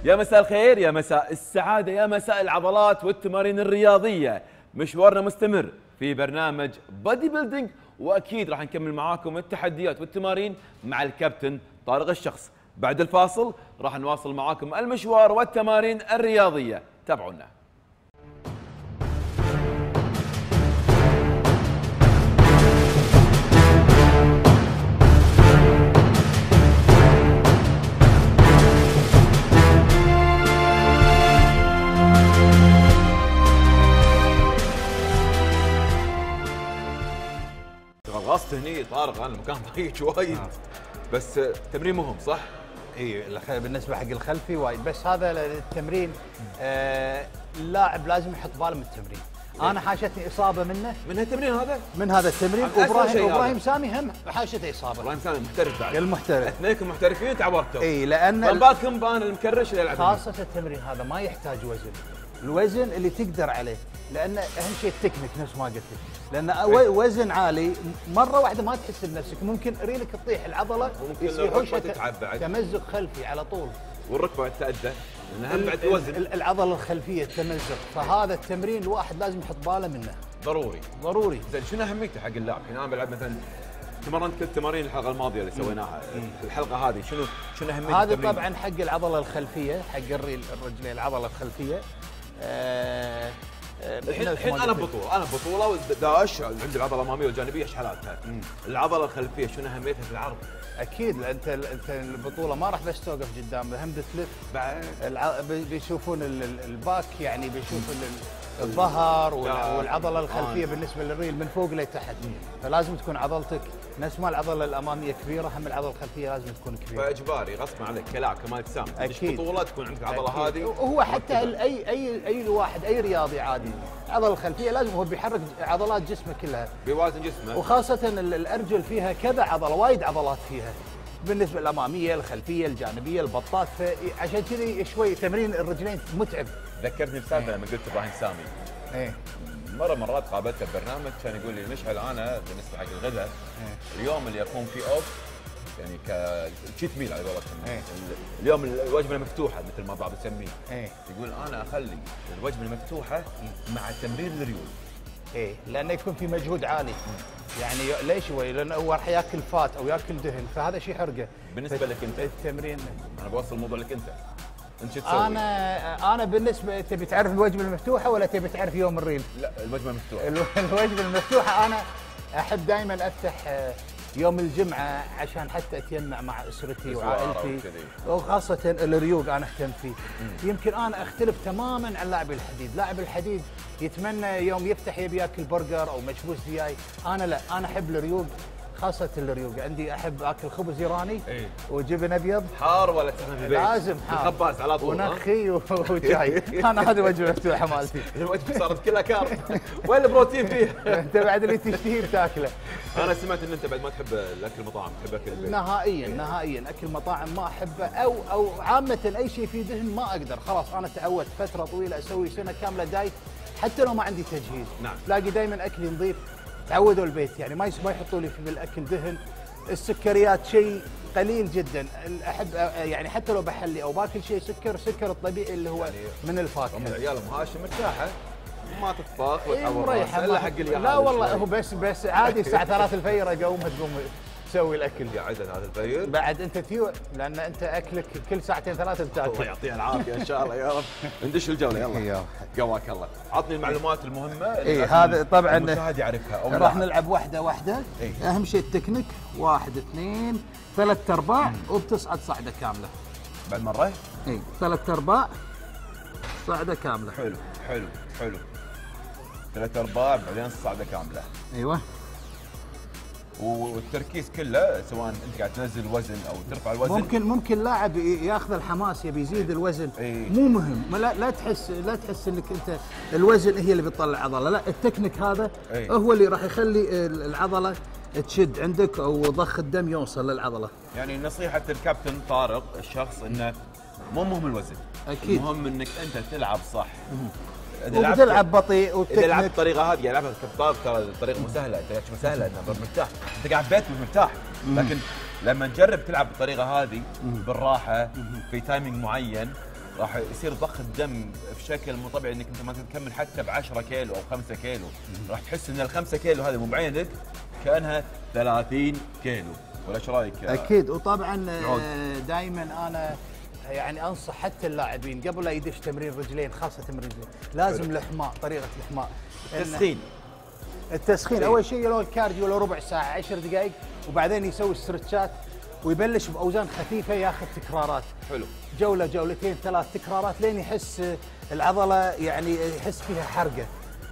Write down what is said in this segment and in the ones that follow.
يا مساء الخير، يا مساء السعادة، يا مساء العضلات والتمارين الرياضية. مشوارنا مستمر في برنامج بادي بيلدينج، وأكيد راح نكمل معاكم التحديات والتمارين مع الكابتن طارق الشخص. بعد الفاصل راح نواصل معاكم المشوار والتمارين الرياضية، تابعونا. غصت هني طارق، انا المكان ضيق وايد، بس تمرين مهم صح؟ اي بالنسبه حق الخلفي وايد، بس هذا التمرين اللاعب لازم يحط باله من التمرين. انا حاشتني اصابه منه، من هالتمرين هذا؟ من هذا التمرين. وابراهيم سامي هم حاشته اصابه. ابراهيم سامي محترف بعد. المحترف، اثنينكم محترفين تعورتوا. اي لان بالكم بان المكرش اللي يلعب، خاصه التمرين هذا ما يحتاج وزن، الوزن اللي تقدر عليه، لان اهم شيء التكنيك نفس ما قلت لك، لان وزن عالي مره واحده ما تحس بنفسك، ممكن ريلك تطيح العضله وممكن تتعب بعد، تمزق خلفي على طول، والركبه تتأدى لان هم بعد الوزن العضله الخلفيه تمزق. فهذا التمرين الواحد لازم يحط باله منه، ضروري. زين شنو اهميته حق اللاعب؟ الحين انا بلعب مثلا تمرنت كل تمارين الحلقه الماضيه اللي سويناها، الحلقه هذه شنو اهميه هذا؟ طبعا حق العضله الخلفيه، حق الرجلين العضله الخلفيه. الحين انا بطوله وداش عندي العضله الاماميه والجانبيه ايش حالاتها؟ العضله الخلفيه شنو اهميتها في العرض؟ اكيد انت البطوله ما راح بس توقف قدام، هم بتلف بعد. بيشوفون الباك، يعني بيشوفون الظهر والعضله الخلفيه بالنسبه للريل من فوق لتحت، فلازم تكون عضلتك نفس ما العضله الاماميه كبيره، هم العضله الخلفيه لازم تكون كبيره. فاجباري غصب عليك كلاعب كمال اجسام تدش بطوله تكون عندك العضله هذه. وهو حتى اي واحد، اي رياضي عادي، العضله الخلفيه لازم هو بيحرك عضلات جسمه كلها، بيوازن جسمه، وخاصه الارجل فيها كذا عضله، وايد عضلات فيها بالنسبه الاماميه الخلفيه الجانبيه البطات، فعشان كذي شوي تمرين الرجلين متعب. ذكرتني بسالفه لما قلت ابراهيم سامي. مرات قابلته ببرنامج كان يقول لي مشعل انا بالنسبه حق الغداء اليوم اللي اكون فيه اوف، يعني كتشيت ميل على قولتهم، اليوم الوجبه المفتوحه مثل ما بعض يسميه، يقول انا اخلي الوجبه المفتوحه مع تمرين الريول، لانه يكون في مجهود عالي. يعني ليش هو؟ لانه هو راح ياكل فات او ياكل دهن، فهذا شيء حرقه. بالنسبه لك انت التمرين، انا بوصل الموضوع لك انت شو تسوي؟ انا بالنسبه، تبي تعرف الوجبه المفتوحه ولا تبي تعرف يوم الريل؟ لا الوجبه المفتوحه. الوجبه المفتوحه انا احب دائما افتح يوم الجمعه عشان حتى اتجمع مع اسرتي وعائلتي، وخاصه الريوق انا اهتم فيه. يمكن انا اختلف تماما عن لاعب الحديد، لاعب الحديد يتمنى يوم يفتح يبي ياكل برجر او مكبوس دياي، انا لا، انا احب الريوق، خاصة الريوق عندي احب اكل خبز ايراني وجبن ابيض حار ولا تسخن في البيت؟ لازم حار، خباز على طول ونخي وشاي. انا هذه وجبه مفتوحه مالتي. الوجبه صارت كلها كارب، وين البروتين فيها؟ انت بعد اللي تشتهي بتاكله. انا سمعت ان انت بعد ما تحب الاكل المطاعم، تحب اكل البيت. نهائيا اكل مطاعم ما احبه، او عامه اي شيء فيه دهن ما اقدر، خلاص انا تعودت فتره طويله اسوي سنه كامله دايت حتى لو ما عندي تجهيز. نعم. تلاقي دائما اكلي نظيف، تعودوا البيت، يعني ما يحطوا لي في الاكل دهن. السكريات شيء قليل جدا، احب يعني حتى لو بحلي او باكل شيء سكر الطبيعي اللي هو يعني من الفاكهه. ام العيال ام هاشم مرتاحه، ما تطبخ وتعور مريحه الا حق اليهال. لا والله هو بس عادي الساعه 3 الفجر اقومها تقوم تسوي الاكل. يا عدد هذا الفجر بعد انت تيوع، لان انت اكلك كل ساعتين ثلاثه بتاكل. الله يعطيه العافيه ان شاء الله يا رب. ندش الجوله يلا. قواك الله. عطني المعلومات المهمه هذا طبعا المشاهد يعرفها. راح نلعب واحده. اهم شيء التكنيك، 1 2 3 4 وبتصعد صعده كامله. بعد مره؟ 3 4 صعده كامله. حلو 3 4 بعدين صعده كامله. ايوه. والتركيز كله سواء انت قاعد تنزل وزن او ترفع الوزن. ممكن لاعب ياخذ الحماس يبي يزيد الوزن، مو مهم، لا تحس انك انت الوزن هي اللي بتطلع عضله، لا التكنيك هذا هو اللي راح يخلي العضله تشد عندك او ضخ الدم يوصل للعضله. يعني نصيحه الكابتن طارق الشخص انه مو مهم الوزن، اكيد المهم انك انت تلعب صح. وتلعب بطيء اذا لعبت بالطريقه هذه، يلعبها كابتن ترى الطريقه مو سهله، انت مو سهله انك مرتاح، انت قاعد بيت مرتاح، لكن لما نجرب تلعب بالطريقه هذه بالراحه في تايمينج معين راح يصير ضخ الدم بشكل مو طبيعي، انك انت ما تكمل حتى ب 10 كيلو او 5 كيلو، راح تحس ان ال 5 كيلو هذه مو بعينك كانها 30 كيلو، ولا ايش رايك؟ اكيد. وطبعا دائما انا يعني انصح حتى اللاعبين قبل لا يدش تمرين رجلين، خاصه تمرين رجلين، لازم الاحماء، طريقه الاحماء، التسخين اول شيء لو الكارديو لو ربع ساعه 10 دقائق، وبعدين يسوي استرتشات ويبلش باوزان خفيفه، ياخذ تكرارات. حلو. جوله جولتين 3 تكرارات لين يحس العضله يعني يحس فيها حرقه.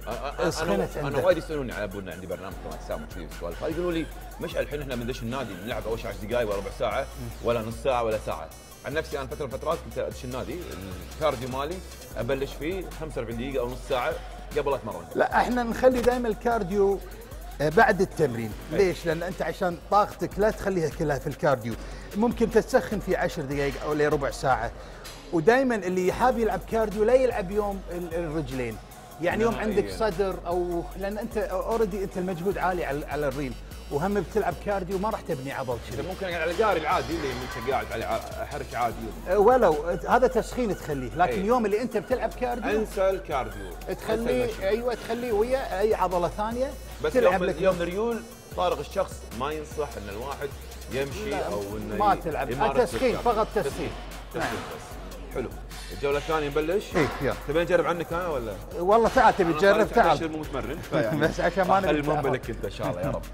انا وايد يسالوني على ابونا، عندي برنامج كمان سامع كذي سوالف، يقولوا لي مشعل الحين احنا بندش النادي نلعب اول شيء 10 دقائق ولا ربع ساعه ولا نص ساعه ولا ساعه. عن نفسي انا فتره من الفترات كنت ادش النادي، الكارديو مالي ابلش فيه 45 دقيقه او نص ساعه قبل اتمرن. لا احنا نخلي دائما الكارديو بعد التمرين. ليش؟ لان انت عشان طاقتك لا تخليها كلها في الكارديو، ممكن تسخن في 10 دقائق او لربع ساعه. ودائما اللي حاب يلعب كارديو لا يلعب يوم الرجلين، يعني يوم عندك صدر، او لان انت اوريدي انت المجهود عالي على الريل، وهم بتلعب كارديو ما راح تبني عضل كذي. ممكن على الجاري العادي اللي انت قاعد على حركه عادي، ولو هذا تسخين تخليه، لكن اليوم اللي انت بتلعب كارديو انسى الكارديو، تخليه ايوه تخليه ويا اي عضله ثانيه. بس تلعب يوم الريول طارق الشخص ما ينصح ان الواحد يمشي او انه ما تلعب، تسخين فقط، تسخين بس. حلو. الجوله الثانيه نبلش؟ يلا. تبي نجرب عنك انا ولا؟ والله تعال تبي تجرب تعال. مو متمرن بس عشان ما نبي المهم لك انت ان شاء الله يا رب.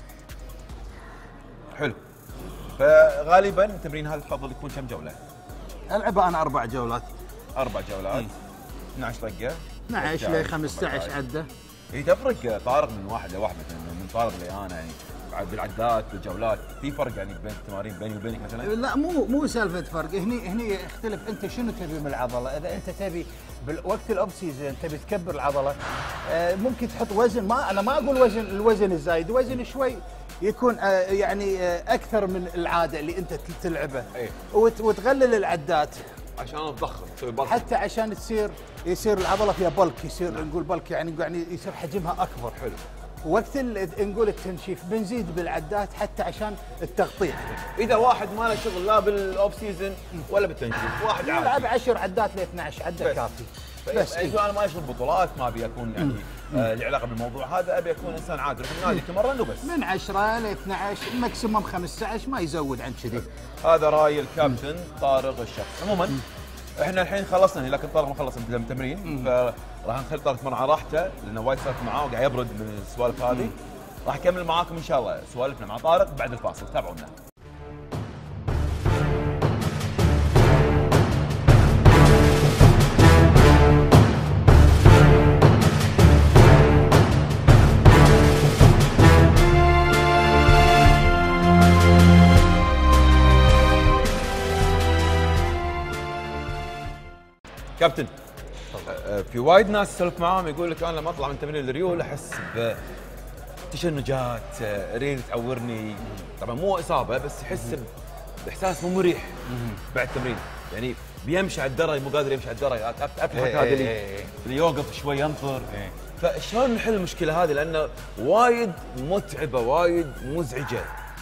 حلو. فغالبا التمرين هذا تفضل يكون كم جوله؟ العبها انا 4 جولات. 4 جولات. 12 دقيقه. 12 ل 15 عده. هي تفرق طارق من واحد لواحد، مثلا من طارق لي انا يعني بالعدات بالجولات في فرق يعني بين التمارين بيني وبينك مثلا؟ لا مو سالفه فرق، هني يختلف انت شنو تبي من العضله. اذا انت تبي بالوقت الاوف سيزون تبي تكبر العضله، ممكن تحط وزن، انا ما اقول الوزن الزايد، وزن شوي يكون يعني اكثر من العاده اللي انت تلعبه. وتقلل العدات عشان تضخم، تسوي بلك، حتى عشان يصير العضله فيها بلك، يصير نقول بلك يعني يصير حجمها اكبر. حلو. وقت نقول التنشيف بنزيد بالعدات حتى عشان التغطيه. اذا واحد ما له شغل لا بالاوف سيزون ولا بالتنشيف، واحد عادي يلعب 10 عدات ل 12 عده كافي. بس انا ما اشوف بطولات، ما ابي اكون يعني له علاقه بالموضوع هذا، ابي اكون انسان عادي يروح النادي يتمرن وبس. من 10 ل 12 ماكسيموم 15، ما يزود عن كذي. هذا راي الكابتن طارق الشخص. عموما احنا الحين خلصنا، لكن طارق ما خلص التمرين، فراح نخلي طارق يتمرن على راحته لانه وايد سالفه معاه وقاعد يبرد من السوالف هذه. راح اكمل معاكم ان شاء الله سوالفنا مع طارق بعد الفاصل، تابعونا. كابتن، في وايد ناس اسولف معاهم يقول لك انا لما اطلع من تمرين الريول احس بتشنجات، ريل تعورني، طبعا مو اصابه بس يحس باحساس مو مريح بعد التمرين، يعني بيمشي على الدرج مو قادر يمشي على الدرج، افهم هذا اللي يوقف شوي ينطر. فشلون نحل المشكله هذه؟ لانه وايد متعبه، وايد مزعجه.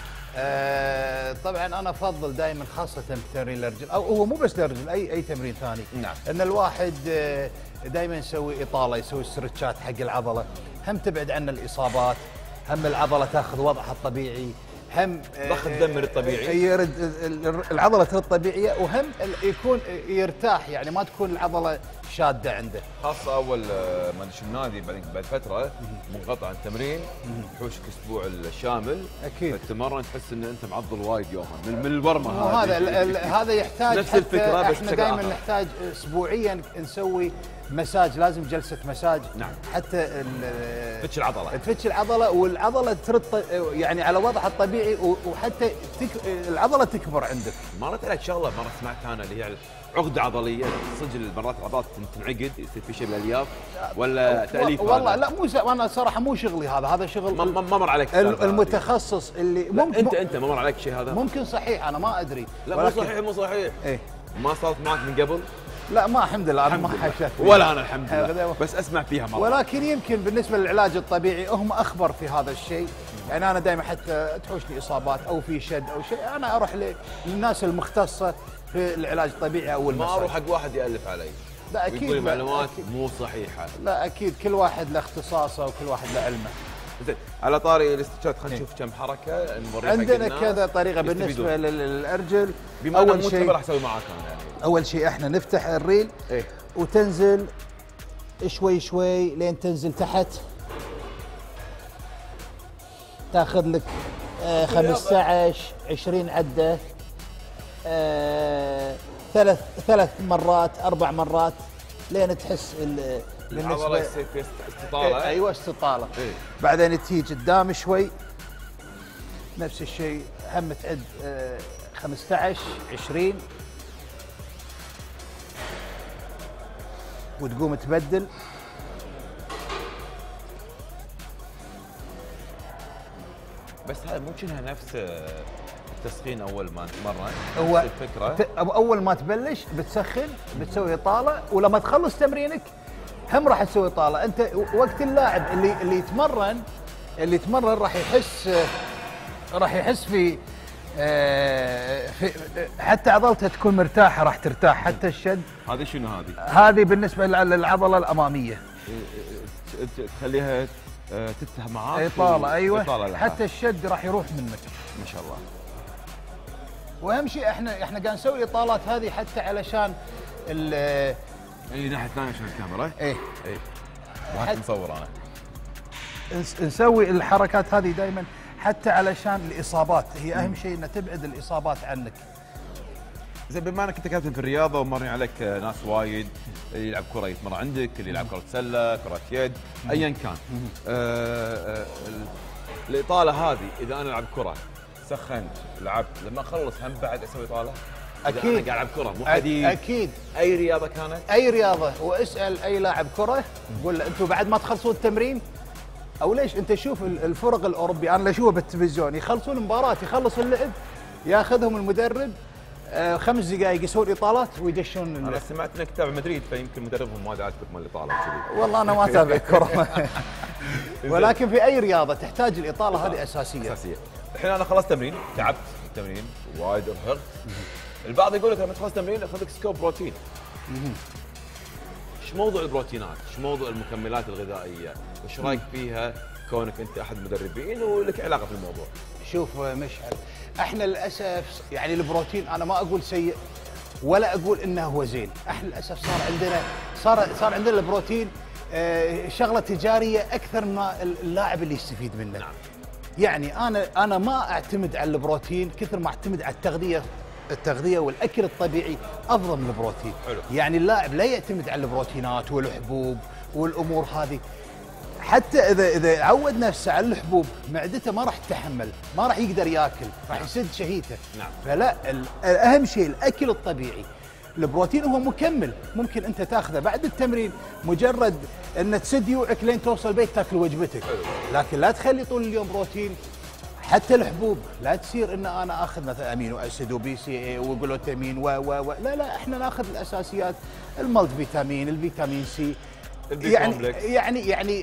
طبعا انا افضل دائما خاصه تمرين الرجل، او هو مو بس للرجل، اي تمرين ثاني. نعم. ان الواحد دائما يسوي اطاله، يسوي استرتشات حق العضله، هم تبعد عن الاصابات، هم العضله تاخذ وضعها الطبيعي، هم ضخ الدم الطبيعي، يرد العضله ترد طبيعيه، وهم يكون يرتاح، يعني ما تكون العضله شاده عنده. خاصه اول ما ندش النادي بعد فتره منقطع عن التمرين، يحوشك اسبوع الشامل، اكيد تتمرن تحس ان انت معضل وايد يومها من الورمه هذا يحتاج نفس الفكره، بس احنا دائما نحتاج اسبوعيا نسوي مساج، لازم جلسه مساج. نعم. حتى تفتش العضله والعضله ترد يعني على وضعها الطبيعي، وحتى العضله تكبر عندك. مرت عليك شغله مره سمعت انا اللي هي عقده عضليه، صدق مرات العضلات تنعقد، يصير في شيء بالالياف ولا تاليف؟ والله لا، مو انا صراحه مو شغلي هذا شغل ما مر عليك المتخصص اللي ممكن. انت ما مر عليك شيء هذا؟ ممكن صحيح، انا ما ادري. لا مو صحيح. ايه ما صارت معك من قبل؟ لا ما الحمد لله، انا ما حاشت ولا انا الحمد لله، بس اسمع فيها مره. ولكن يمكن بالنسبه للعلاج الطبيعي هم اخبر في هذا الشيء، يعني انا دائما حتى تحوشني اصابات او في شد او شيء، انا اروح للناس المختصه في العلاج الطبيعي او المساج. ما اروح حق واحد يالف علي. لا اكيد يقول معلومات مو صحيحه. لا اكيد كل واحد له اختصاصه وكل واحد له علمه. زين على طاري الاستشفاء خلينا نشوف كم حركه نوريها حق عندنا الناس كذا طريقه بالنسبه للارجل. بما اول شيء راح اسوي معاك انا يعني. اول شيء احنا نفتح الريل وتنزل شوي شوي لين تنزل تحت، تاخذ لك 15 20 عده، ثلاث مرات 4 مرات لين تحس العضله يصير في استطاله. ايوه استطاله. بعدين تيجي قدام شوي نفس الشيء، هم تعد 15 20 وتقوم تبدل. بس هذا مو كأنها نفس التسخين اول ما تتمرن. هو الفكره اول ما تبلش بتسخن بتسوي اطاله، ولما تخلص تمرينك هم راح تسوي اطاله. انت وقت اللاعب اللي يتمرن راح يحس في حتى عضلته تكون مرتاحه، راح ترتاح حتى الشد. هذه شنو هذه بالنسبه للعضله الاماميه تخليها تتهم معاك اطاله. ايوه حتى الشد راح يروح منك ما شاء الله. واهم شيء احنا قاعد نسوي اطالات هذه حتى علشان اللي ناحيه ثانيه عشان الكاميرا. ايه ما مصور انا. نسوي الحركات هذه دائما حتى علشان الاصابات، هي اهم شيء ان تبعد الاصابات عنك. زين بما انك انت كابتن في الرياضه ومرني عليك ناس وايد، اللي يلعب كره يتمرن عندك، اللي يلعب كره سله، كره يد، ايا كان. الاطاله هذه اذا انا العب كره سخنت لعبت، لما اخلص هم بعد اسوي اطاله؟ اكيد. انا قاعد العب كره مو حديد. اكيد. اي رياضه كانت؟ اي رياضه، واسال اي لاعب كره قول له انتم بعد ما تخلصون التمرين، او ليش انت شوف الفرق الاوروبيه، انا اشوفها بالتلفزيون يخلصون مباراه، يخلص اللعب ياخذهم المدرب 5 دقائق يسوون اطالات ويدشون. انا سمعت انك تتابع مدريد فيمكن مدربهم ما عاجبك مال الاطاله كذي. والله انا ما اتابع كره ولكن في اي رياضه تحتاج الاطاله هذه اساسيه. الحين انا خلصت تمرين، تعبت التمرين وايد ارهقت. البعض يقول لك لما تخلص تمرين خذ لك سكوب بروتين. ايش موضوع البروتينات؟ ايش موضوع المكملات الغذائيه؟ وش رايك فيها كونك انت احد المدربين ولك علاقه في الموضوع؟ شوف مشعل، احنا للاسف يعني البروتين انا ما اقول سيء ولا اقول انه هو زين، احنا للاسف صار عندنا البروتين شغله تجاريه اكثر ما اللاعب اللي يستفيد منه. نعم. يعني انا ما اعتمد على البروتين كثر ما اعتمد على التغذيه والاكل الطبيعي افضل من البروتين. حلو. يعني اللاعب لا يعتمد على البروتينات والحبوب والامور هذه، حتى اذا عود نفسه على الحبوب معدته ما راح تتحمل، ما راح يقدر ياكل، راح يسد شهيته. نعم. فلا اهم شيء الاكل الطبيعي. البروتين هو مكمل ممكن انت تاخذه بعد التمرين، مجرد ان تسد يوعك لين توصل البيت تاكل وجبتك. لكن لا تخلي طول اليوم بروتين. حتى الحبوب لا تصير ان انا اخذ مثلا امينو اسيد وبي سي اي وجلوتامين لا احنا ناخذ الاساسيات، الملت فيتامين، الفيتامين سي، يعني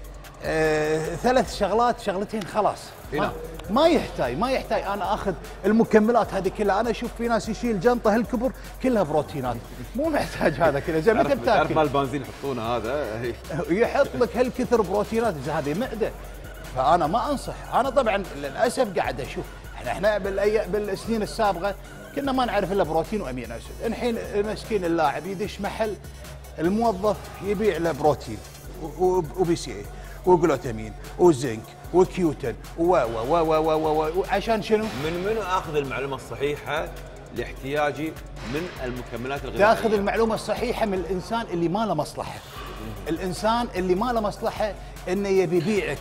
3 شغلات شغلتين خلاص. ما يحتاج انا اخذ المكملات هذه كلها. انا اشوف في ناس يشيل جنطه هالكبر كلها بروتينات، مو محتاج هذا كله. زي متى بتاكل؟ تعرف مال البنزين يحطونه هذا يحط لك هالكثر بروتينات، هذه معده. فانا ما انصح. انا طبعا للاسف قاعد اشوف احنا بالسنين السابقه كنا ما نعرف الا بروتين وامينو اسيد. الحين مسكين اللاعب يدش محل، الموظف يبيع له بروتين وبي سي اي وجلوتامين وزنك وكيوتن عشان شنو؟ منو اخذ المعلومه الصحيحه لاحتياجي من المكملات الغذائيه؟ تاخذ المعلومه الصحيحه من الانسان اللي ما له مصلحه. الانسان اللي ما له مصلحه انه يبي يبيعك،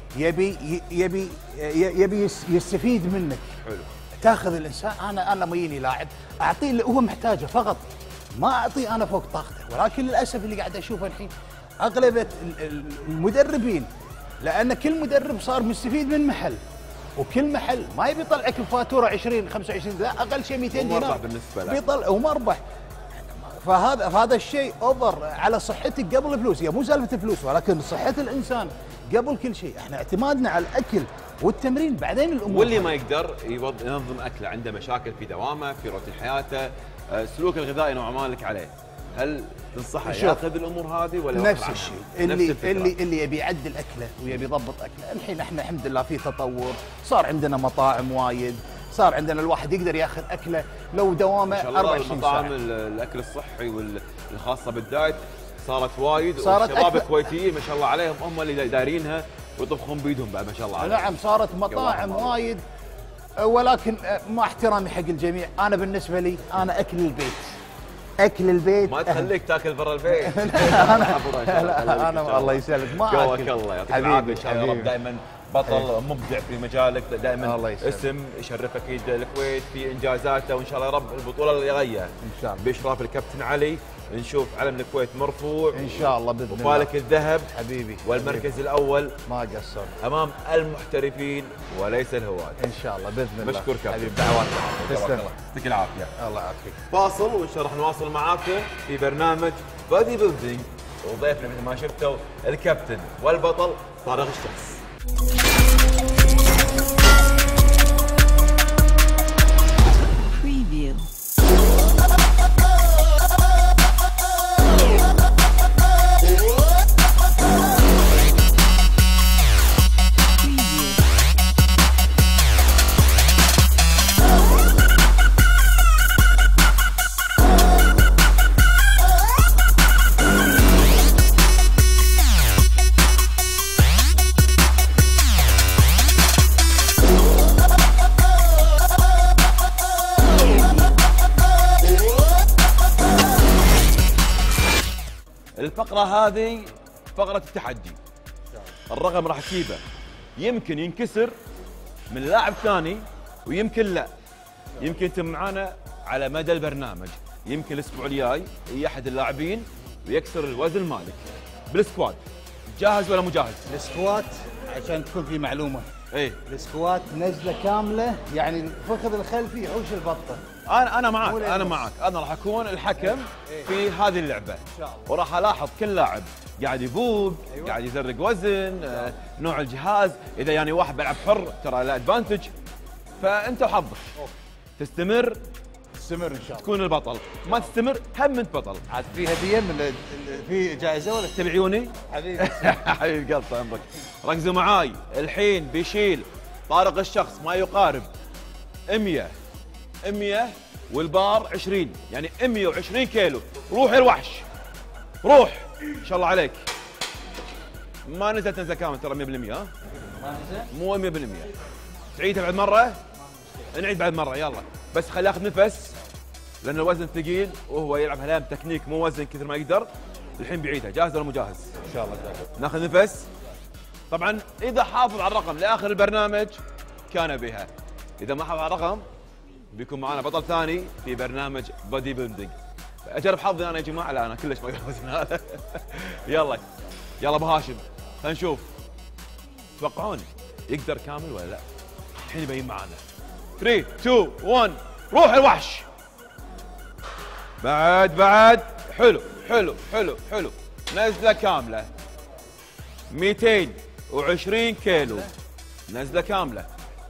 يبي يستفيد منك. حلو. تاخذ الانسان، انا ميني لاعب اعطيه اللي هو محتاجه فقط، ما اعطيه انا فوق طاقته. ولكن للاسف اللي قاعد اشوفه الحين اغلبيه المدربين، لان كل مدرب صار مستفيد من محل، وكل محل ما يبي يطلعك بفاتوره 20 25، لا اقل شيء 200 دينار ومربح بالنسبه له، بيطلع ومربح. فهذا الشيء اوفر على صحتك قبل الفلوس. هي مو سالفه الفلوس، ولكن صحه الانسان قبل كل شيء. احنا اعتمادنا على الاكل والتمرين بعدين الامور. واللي ما يقدر ينظم اكله، عنده مشاكل في دوامه، في روتين حياته، السلوك الغذائي نوعا ما لك عليه، هل تنصحه ياخذ الامور هذه ولا نفس الشيء؟ اللي يبي يعدل اكله ويبي يضبط اكله، الحين احنا الحمد لله في تطور، صار عندنا مطاعم وايد، صار عندنا الواحد يقدر ياخذ اكله لو دوامه 24 ساعه. المطاعم الاكل الصحي والخاصه بالدايت صارت وايد، والشباب الكويتيين ما شاء الله عليهم هم اللي دايرينها ويطبخون بيدهم بعد ما شاء الله عليهم. نعم صارت مطاعم وايد، ولكن مع احترامي حق الجميع، انا بالنسبه لي انا اكل البيت. اكل البيت ما تخليك تاكل برا البيت. انا الله يسلمك ما اكل. الله يعطيك العافيه ان شاء الله. دائما بطل مبدع في مجالك، دائما اسم يشرف اكيد الكويت في انجازاته، وان شاء الله يا رب البطوله اللي جايه ان شاء الله باشراف الكابتن علي نشوف علم الكويت مرفوع ان شاء الله باذن الله، وفالك الذهب حبيبي والمركز الاول ما قصر امام المحترفين وليس الهواة ان شاء الله باذن الله. مشكور كابتن، حبيبي دعواتك، تسلم، يعطيك العافيه. الله يعافيك. فاصل وان شاء الله راح نواصل معاكم في برنامج بادي بيلدينج، وضيفنا مثل ما شفتوا الكابتن والبطل طارق الشخص. الفقرة هذه فقرة التحدي. الرقم راح اجيبه يمكن ينكسر من لاعب ثاني ويمكن لا. يمكن يتم معانا على مدى البرنامج، يمكن الاسبوع الجاي يجي احد اللاعبين ويكسر الوزن مالك بالسكواد. جاهز ولا مو جاهز؟ السكوات عشان تكون في معلومة، ايه السكوات نزلة كاملة، يعني الفخذ الخلفي يحوش البطة. انا معك، انا راح اكون الحكم في هذه اللعبه ان شاء الله، وراح الاحظ كل لاعب قاعد يبوق، قاعد يزرق وزن، نوع الجهاز، اذا يعني واحد بيلعب حر ترى له ادفانتج، فانت وحظك. تستمر ان شاء الله تكون البطل، ما تستمر هم انت بطل. عاد في هديه من في جائزه ولا تبعيوني؟ حبيبي حبيبي قلت عمرك. ركزوا معاي، الحين بيشيل طارق الشخص ما يقارب 100 والبار 20، يعني 120 كيلو. روح يا الوحش، روح ان شاء الله عليك. ما نزلت نزله كامل ترى 100%. ها ما نزل؟ مو 100%. تعيدها بعد مره؟ نعيد بعد مره يلا، بس خليه ياخذ نفس لان الوزن ثقيل وهو يلعب هلام تكنيك مو وزن كثر ما يقدر. الحين بيعيدها. جاهز ولا مو جاهز؟ ان شاء الله جاهز. ناخذ نفس. طبعا اذا حافظ على الرقم لاخر البرنامج كان بها، اذا ما حافظ على الرقم بيكون معنا بطل ثاني في برنامج بودي بيلدينج. اجرب حظي انا يا جماعه، لا انا كلش ما اقدر الوزن هذا. يلا ابو هاشم خلينا نشوف، توقعون يقدر كامل ولا لا؟ الحين يبين معنا. 3 2 1 روح الوحش. بعد حلو نزله كامله 220 كيلو، نزله كامله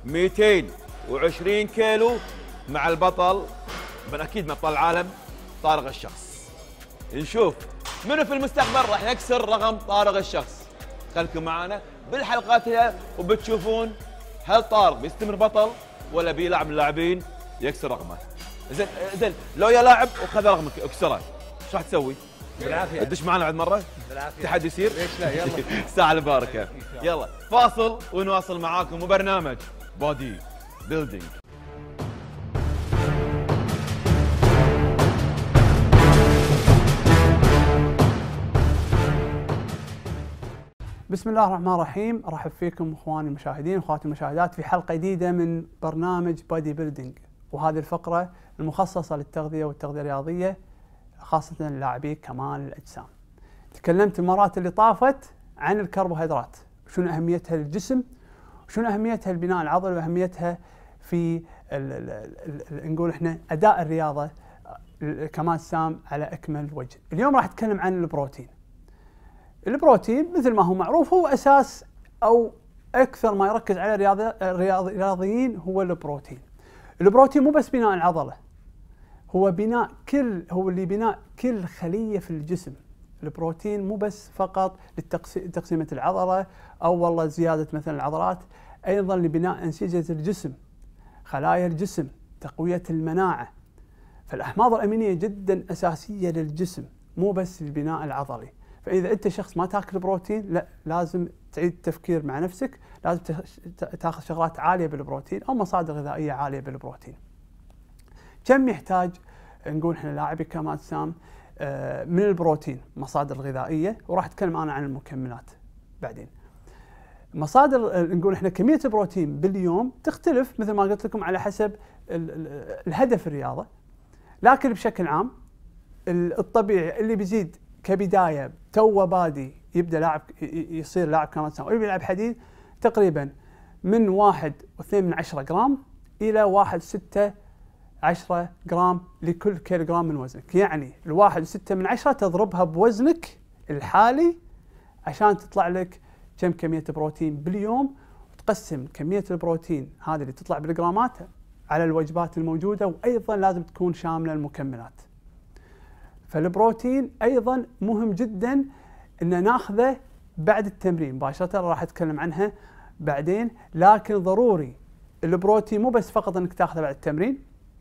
220 كيلو مع البطل من اكيد من ابطال العالم طارق الشخص. نشوف منو في المستقبل راح يكسر رقم طارق الشخص. خليكم معنا بالحلقات هي وبتشوفون هل طارق بيستمر بطل ولا بيلعب من اللاعبين يكسر رقمه. زين لو يا لاعب وخذ رقمك اكسره ايش راح تسوي؟ بالعافيه. تدش معنا بعد مره؟ بالعافيه. تحدي يصير؟ ليش لا يلا. الساعه الباركه. يلا فاصل ونواصل معاكم وبرنامج بودي بيلدينج. بسم الله الرحمن الرحيم. ارحب فيكم اخواني المشاهدين واخواتي المشاهدات في حلقه جديده من برنامج بودي بيلدينج، وهذه الفقره المخصصه للتغذيه والتغذيه الرياضيه خاصه لاعبي كمال الاجسام. تكلمت المرات اللي طافت عن الكربوهيدرات، شنو اهميتها للجسم، شنو اهميتها لبناء العضل، واهميتها في نقول احنا اداء الرياضه كمال الاجسام على اكمل وجه. اليوم راح اتكلم عن البروتين. البروتين مثل ما هو معروف هو اساس او اكثر ما يركز على الرياضيين هو البروتين. البروتين مو بس بناء العضله، هو بناء كل خلية في الجسم. البروتين مو بس فقط لتقسيمة العضلة أو والله زيادة مثلا العضلات، أيضا لبناء أنسجة الجسم، خلايا الجسم، تقوية المناعة. فالأحماض الأمينية جدا أساسية للجسم، مو بس البناء العضلي. فإذا أنت شخص ما تاكل بروتين، لا، لازم تعيد التفكير مع نفسك، لازم تاخذ شغلات عالية بالبروتين أو مصادر غذائية عالية بالبروتين. كم يحتاج نقول احنا لاعبي كمال أجسام من البروتين مصادر الغذائية، وراح اتكلم انا عن المكملات بعدين. مصادر نقول احنا كمية البروتين باليوم تختلف مثل ما قلت لكم على حسب الهدف الرياضة، لكن بشكل عام الطبيعي اللي بيزيد كبداية تو بادي يبدا لاعب يصير لاعب كمال أجسام او يلعب حديد، تقريبا من 1.2 جرام الى 1.6 جرام لكل كيلوغرام من وزنك. يعني 1.6 تضربها بوزنك الحالي عشان تطلع لك كم كمية بروتين باليوم، وتقسم كمية البروتين هذه اللي تطلع بالجرامات على الوجبات الموجودة، وأيضا لازم تكون شاملة المكملات. فالبروتين أيضا مهم جدا أن ناخذه بعد التمرين مباشرة، راح أتكلم عنها بعدين. لكن ضروري البروتين مو بس فقط أنك تاخذه بعد التمرين،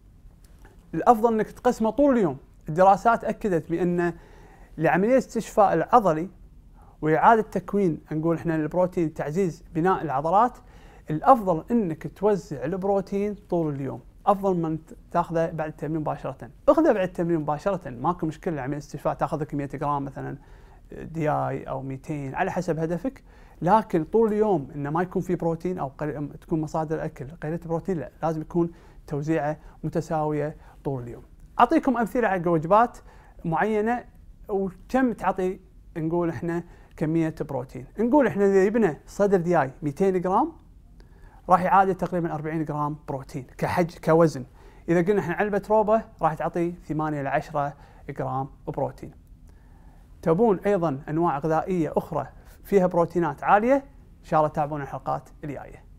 الأفضل أنك تقسمه طول اليوم. الدراسات أكدت بأن لعملية الاستشفاء العضلي وإعادة تكوين نقول إحنا البروتين، تعزيز بناء العضلات، الأفضل أنك توزع البروتين طول اليوم، أفضل من تاخذه بعد التمرين مباشرة. أخذه بعد التمرين مباشرة ماكو مشكلة، عملية الاستشفاء تاخذ لك 100 جرام مثلا دياي أو 200 على حسب هدفك، لكن طول اليوم إنه ما يكون في بروتين أو تكون مصادر الأكل قليلة بروتين، لا، لازم يكون توزيعه متساوية طول اليوم. أعطيكم أمثلة على وجبات معينة وكم تعطي نقول إحنا كمية بروتين. نقول إحنا إذا جبنا صدر دياي 200 جرام راح يعادل تقريبا 40 جرام بروتين كوزن. إذا قلنا إحنا علبة روبة راح تعطي 8 إلى 10 جرام بروتين. تبون أيضا أنواع غذائية أخرى فيها بروتينات عالية، إن شاء الله تابعونا الحلقات الجاية.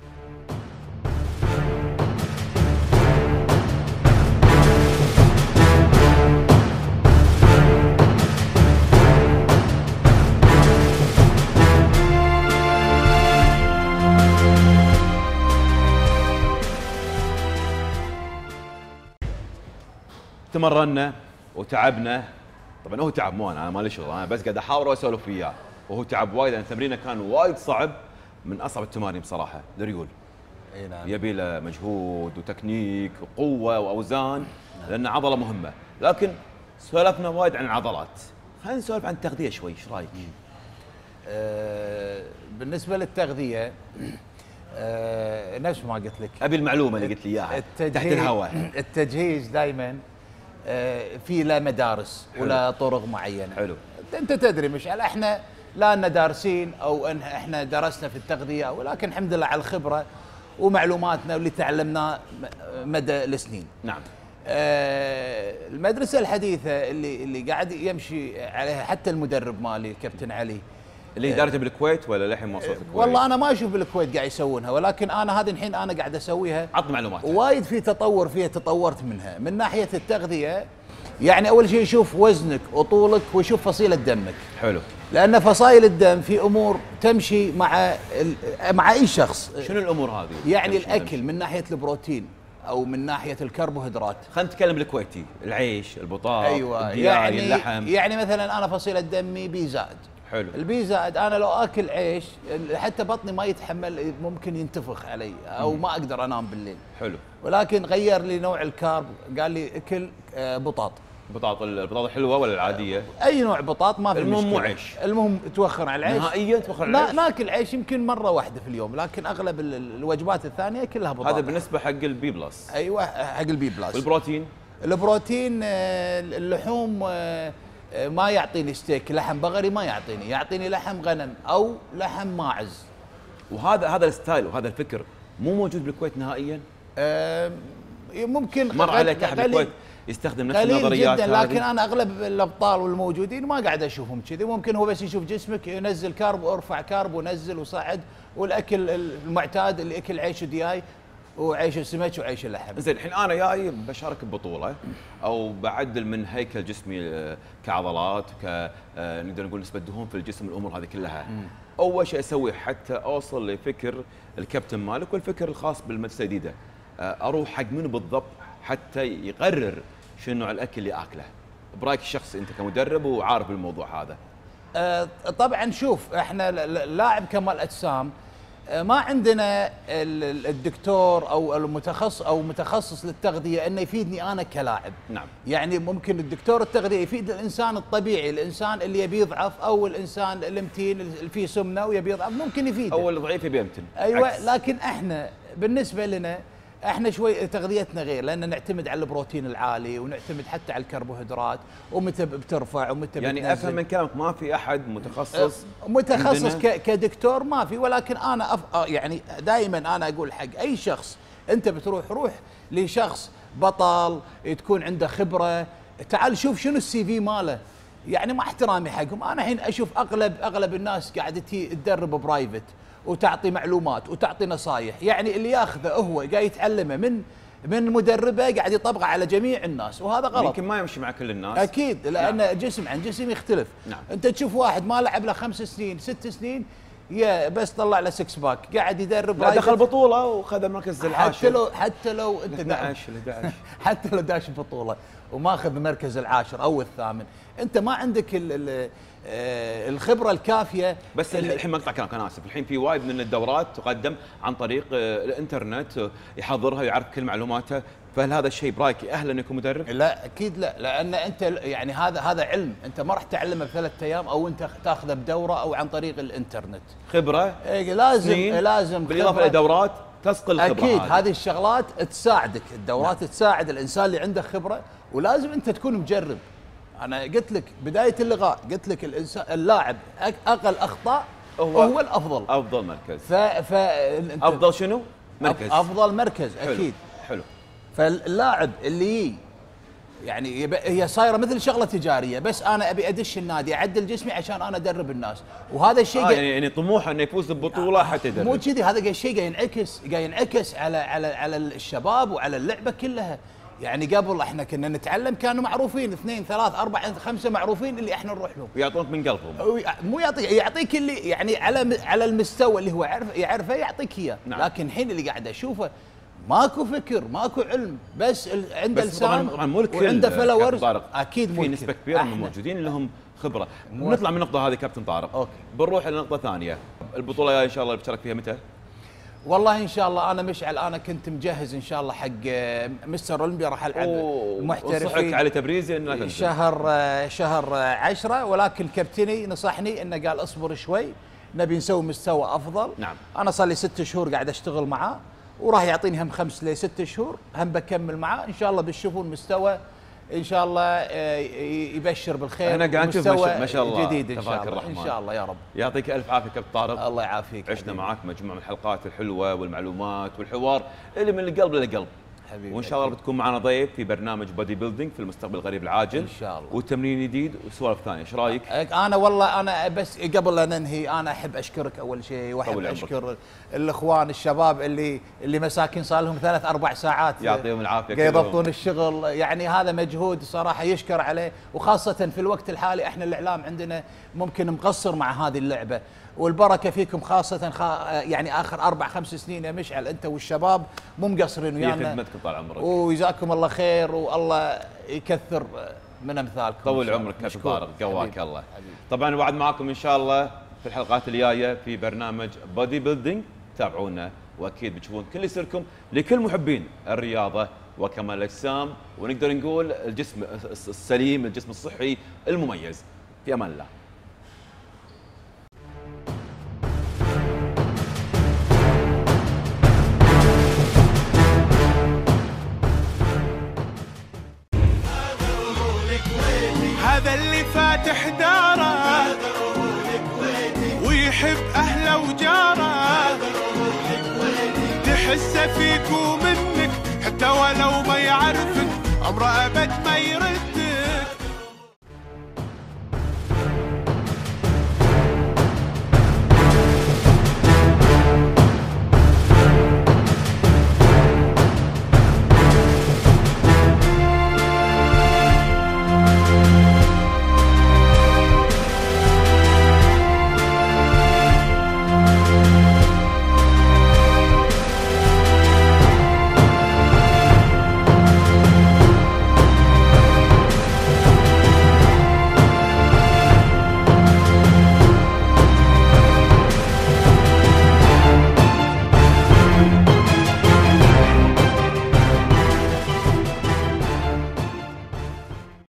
تمرنا وتعبنا، طبعا هو تعب مو انا مالي شغل، انا بس قاعد احاور واسولف وياه، وهو تعب وايد لان تمرينه كان وايد صعب، من اصعب التمارين بصراحه للريول. اي نعم. يبي له مجهود وتكنيك وقوه واوزان، لان عضله مهمه. لكن سولفنا وايد عن العضلات، خلينا نسولف عن التغذيه شوي، ايش رايك؟ بالنسبه للتغذيه نفس ما قلت لك، ابي المعلومه اللي قلت لي اياها تحت الهواء. التجهيز دائما في له مدارس ولا طرق معينه. حلو. انت تدري مشعل، احنا لا أننا دارسين او ان احنا درسنا في التغذيه، ولكن الحمد لله على الخبره ومعلوماتنا واللي تعلمناه مدى السنين. نعم. المدرسه الحديثه اللي قاعد يمشي عليها حتى المدرب مالي الكابتن علي، اللي دارته بالكويت ولا للحين ما وصلت الكويت؟ والله انا ما اشوف بالكويت قاعد يسوونها، ولكن انا هذه الحين انا قاعد اسويها. عطني معلومات. وايد في تطور فيها، تطورت منها من ناحيه التغذيه. يعني اول شيء يشوف وزنك وطولك ويشوف فصيله دمك. حلو. لان فصائل الدم في امور تمشي مع اي شخص. شنو الامور هذه؟ يعني الاكل من ناحيه البروتين او من ناحيه الكربوهيدرات. خلينا نتكلم بالكويتي، العيش، البطاط، ايوه، يعني اللحم. يعني مثلا انا فصيله دمي بي زائد. حلو. البي زائد انا لو اكل عيش حتى بطني ما يتحمل، ممكن ينتفخ علي او ما اقدر انام بالليل. حلو. ولكن غير لي نوع الكارب، قال لي اكل بطاط. البطاطا الحلوه ولا العاديه؟ اي نوع بطاط ما في مشكله. المهم مو عيش. المهم توخر على العيش. نهائيا توخر على العيش. ناكل عيش يمكن مره واحده في اليوم، لكن اغلب الوجبات الثانيه كلها بطاطا. هذا بالنسبه حق البي بلس. ايوه حق البي بلس. والبروتين؟ البروتين اللحوم ما يعطيني ستيك لحم بقري، ما يعطيني لحم غنم او لحم ماعز. وهذا الستايل وهذا الفكر مو موجود بالكويت نهائيا. ممكن مر عليك احد بالكويت يستخدم نفس النظريات جدا، لكن انا اغلب الابطال والموجودين ما قاعد اشوفهم كذي. ممكن هو بس يشوف جسمك ينزل كارب وارفع كارب ونزل وصعد، والاكل المعتاد اللي اكل عيش ودياي وعيش السمك وعيش اللحم. زين الحين انا جاي بشارك ببطوله او بعدل من هيكل جسمي كعضلات نقدر نقول نسبه دهون في الجسم، الامور هذه كلها. اول شيء اسويه حتى اوصل لفكر الكابتن مالك والفكر الخاص بالمدرسه الجديده، اروح حق منو بالضبط حتى يقرر شنو نوع الاكل اللي اكله؟ برايك الشخصي انت كمدرب وعارف بالموضوع هذا. طبعا شوف، احنا لاعب كمال اجسام ما عندنا الدكتور او المتخصص او متخصص للتغذيه انه يفيدني انا كلاعب. نعم. يعني ممكن الدكتور التغذيه يفيد الانسان الطبيعي، الانسان اللي يبي يضعف او الانسان المتين اللي فيه سمنه ويبي يضعف ممكن يفيده. او الضعيف يبي يمتن. ايوه عكس. لكن احنا بالنسبه لنا احنا شوي تغذيتنا غير، لان نعتمد على البروتين العالي ونعتمد حتى على الكربوهيدرات، ومتى بترفع ومتى يعني بتنزل. افهم من كلامك ما في احد متخصص كدكتور ما في، ولكن انا يعني دائما انا اقول حق اي شخص انت روح لشخص بطل تكون عنده خبره، تعال شوف شنو السي في ماله. يعني مع احترامي حقهم، انا الحين اشوف اغلب الناس قاعده تدرب برايفت وتعطي معلومات وتعطي نصايح، يعني اللي ياخذه هو قاعد يتعلمه من مدربه قاعد يطبقه على جميع الناس، وهذا غلط. يمكن ما يمشي مع كل الناس. اكيد، لان نعم. جسم عن جسم يختلف. نعم. انت تشوف واحد ما لعب له 5 سنين 6 سنين يا بس طلع له 6 باك قاعد يدرب، لا دخل بطوله وخذ المركز العاشر. حتى لو انت 11 حتى لو داش بطوله وما اخذ المركز العاشر او الثامن، انت ما عندك الخبره الكافيه. بس الحين مقطع كلامك، انا اسف. الحين في وايد من الدورات تقدم عن طريق الانترنت، يحضرها ويعرف كل معلوماتها، فهل هذا الشيء برايك يأهل انه يكون مدرب؟ لا اكيد لا، لان انت يعني هذا علم انت ما راح تعلمه ب3 ايام او انت تاخذه بدوره او عن طريق الانترنت. خبره لازم بالاضافه لدورات تسقل الخبره. اكيد هذه الشغلات تساعدك، الدورات تساعد الانسان اللي عنده خبره، ولازم انت تكون مجرب. انا قلت لك بدايه اللقاء، قلت لك الانسان اللاعب اقل اخطاء هو الافضل. افضل مركز. افضل شنو؟ مركز. افضل مركز. اكيد. حلو. فاللاعب اللي يعني هي صايره مثل شغله تجاريه، بس انا ابي ادش النادي اعدل جسمي عشان انا ادرب الناس، وهذا الشيء يعني طموحه انه يفوز ببطوله حتى يدرب. مو كذي، هذا الشيء قاعد ينعكس على الشباب وعلى اللعبه كلها. يعني قبل احنا كنا نتعلم كانوا معروفين 2 3 4 5 معروفين اللي احنا نروح لهم ويعطونك من قلبهم. مو يعطيك اللي يعني على المستوى اللي هو يعرفه يعطيك اياه. نعم. لكن الحين اللي قاعد اشوفه ماكو فكر، ماكو علم، بس عنده لسان وعنده فلورز. اكيد في نسبه كبيره من الموجودين لهم خبره. نطلع من النقطه هذه كابتن طارق. اوكي. بنروح لنقطه ثانيه. البطوله ان شاء الله بتشارك فيها متى؟ والله ان شاء الله انا مشعل، انا كنت مجهز ان شاء الله حق مستر اولمبيا، راح العب محترفين. صحك علي تبريزي انه لا شهر 10، ولكن كابتني نصحني انه قال اصبر شوي نبي نسوي مستوى افضل. نعم. انا صار لي 6 شهور قاعد اشتغل معاه، وراح يعطيني هم 5 ل 6 شهور هم بكمل معاه ان شاء الله. بتشوفون مستوى ان شاء الله يبشر بالخير. انا قاعد نشوف ما شاء الله جديد ان شاء الله. ان شاء الله يا رب. يعطيك الف عافيه كابتن طارق. الله يعافيك. عشنا معاك مجموعه من الحلقات الحلوه والمعلومات والحوار اللي من القلب للقلب حبيبي. وان شاء الله بتكون معنا ضيف في برنامج بودي بيلدينج في المستقبل القريب العاجل ان شاء الله، وتمرين جديد وسوالف ثانيه. ايش رايك؟ انا والله انا بس قبل لا ننهي انا احب اشكرك اول شيء، واحب اشكر الاخوان الشباب اللي مساكين صار لهم 3 4 ساعات يعطيهم العافيه قاعد يضبطون الشغل. يعني هذا مجهود صراحه يشكر عليه، وخاصه في الوقت الحالي احنا الاعلام عندنا ممكن مقصر مع هذه اللعبه، والبركه فيكم خاصه يعني اخر 4 5 سنين يا مشعل انت والشباب مو مقصرين ويانا. في خدمتكم طال عمرك وجزاكم الله خير، والله يكثر من امثالكم. طول عمرك كابتن طارق، قواك الله. طبعا وعد معكم ان شاء الله في الحلقات الجايه في برنامج بودي بيلدينج. تابعونا واكيد بتشوفون كل يصيركم لكل محبين الرياضه وكمال الاجسام، ونقدر نقول الجسم السليم، الجسم الصحي المميز. في امان الله. هذا اللي فاتح داره ويحب اهله وجاره، تحسه فيك ومنك حتى ولو ما يعرفك عمره ابد ما يرد